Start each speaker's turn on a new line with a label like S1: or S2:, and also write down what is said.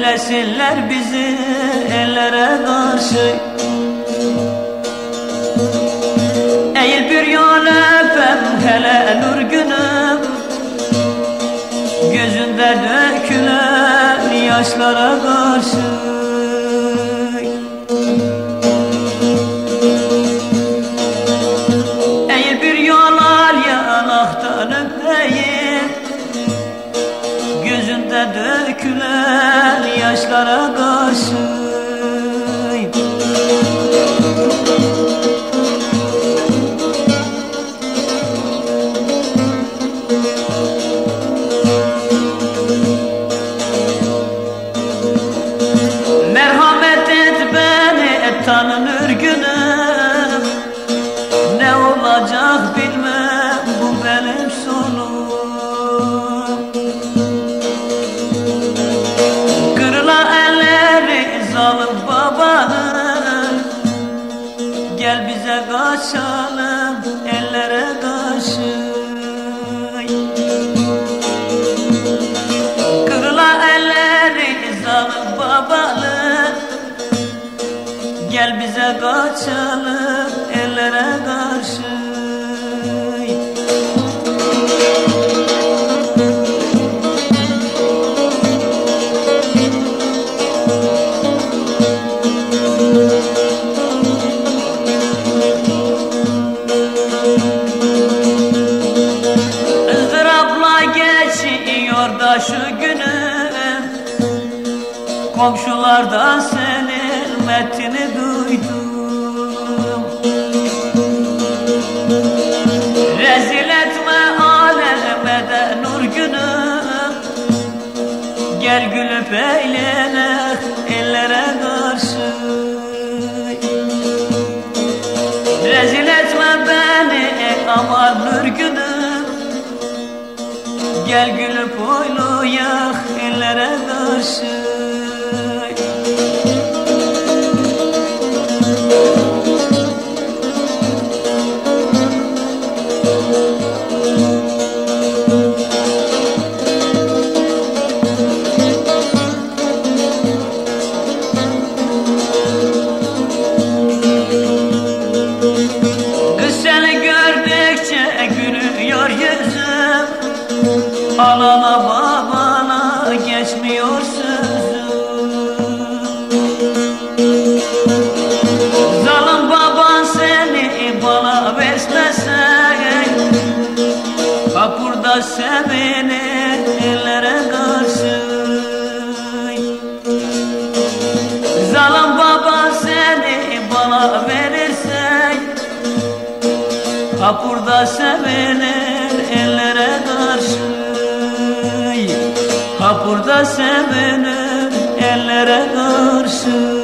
S1: Eylesinler bizi ellere karşı. Eğil bir yol öpem hele nur günüm, gözünde dökülen yaşlara karşı. Eğil bir yol al yanaktan öpeyim, gözünde dökülen yaşlara karşı. Merhamet et beni tanınır günüm, ne olacak bilmem bu benim sonum. Kırılan elleri zalim babanın, gel bize kaçalım ellere karşı. Kırılan elleri zalim babanın, gel bize kaçalım ellere karşı. Izdırapla geçiyor da şu günüm, komşulardan senin metini duydum. Rezil etme aleme de nur günüm, gel gülüp eğlene ellere karşı. Rezil etme beni aman nur günüm, gel gülüp oynayak ellere karşı. Kız seni gördükçe gülüyor yüzüm, anana babana geçmiyor sözüm. Zalim baban seni bana besmese, bak burada sevinir ellere karşı. Zalim baban seni bana verirse, bak burada sevinir ellere karşı. Ha burada sevinir ellere karşı.